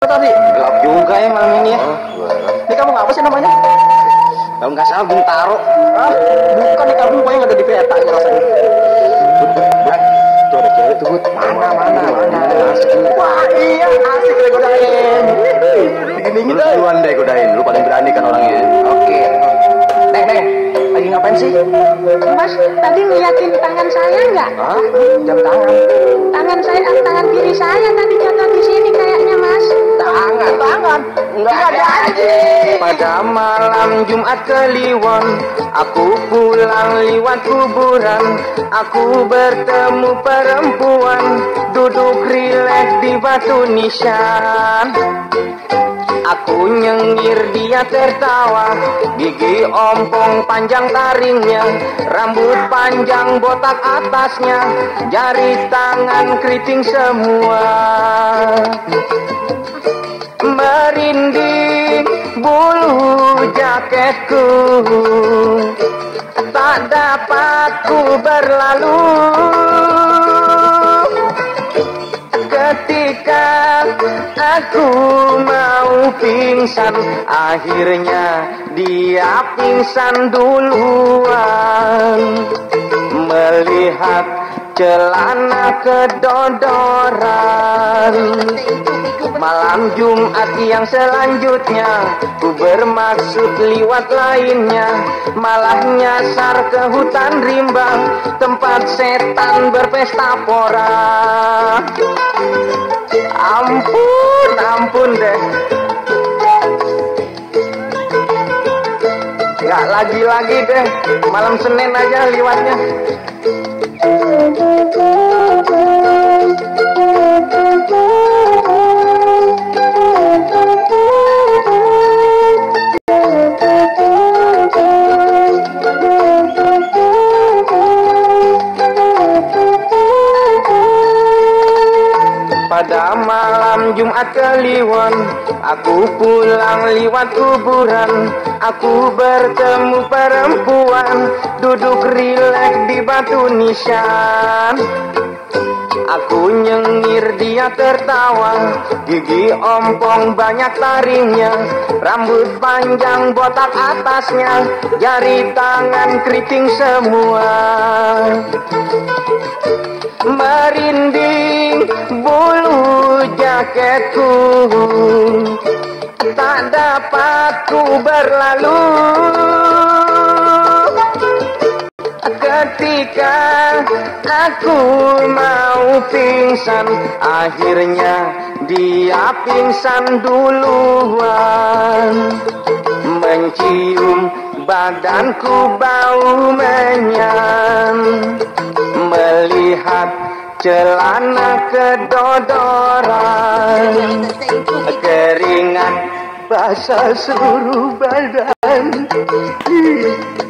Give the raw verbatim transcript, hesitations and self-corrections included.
tadi? Gelap juga ya malam ini ya. Oh, ini kamu ngapa sih namanya? Kalau nggak salah Bintaro. Ah, bukan di kampung pokoknya nggak ada di peta aja rasanya. Tuh ada cewek tuh, Bud. Mana, mana, mana. Asik. Wah, iya, asik deh godain. Dingin-dingin Lu deh. duluan deh godain, lu paling berani kan orangnya. Oke. Neng, Neng, lagi ngapain sih? Mas, tadi ngeliatin tangan saya nggak? Hah? Jam tangan. Tangan saya, tangan kiri saya tadi jatuh di sini kayaknya, Mas. Tangan, tangan. Enggak ada aja. Pada malam Jumat Kliwon, aku pulang lewat kuburan. Aku bertemu perempuan duduk rileks di batu nisan. Aku nyengir, dia tertawa. Gigi ompong panjang taringnya, rambut panjang botak atasnya, jari tangan keriting semua. Merinding bulu jaketku, tak dapat ku berlalu. Ketika aku mau pingsan, akhirnya dia pingsan duluan. Melihat celana kedodoran. Malam Jumat yang selanjutnya, ku bermaksud liwat lainnya, malah nyasar ke hutan rimba, tempat setan berpesta pora. Ampun, ampun deh. Gak lagi-lagi deh, malam Senin aja liwatnya. Pada malam Jumat Kliwon, aku pulang lewat kuburan. Aku bertemu perempuan duduk rileks di batu nisan. Aku nyengir, dia tertawa. Gigi ompong banyak taringnya, rambut panjang botak atasnya, jari tangan keriting semua. Merinding bulu jaketku, tak dapat ku berlalu. Ketika aku mau pingsan, akhirnya dia pingsan duluan. Mencium badanku bau menyan, melihat celana kedodoran, keringat basah seluruh badan.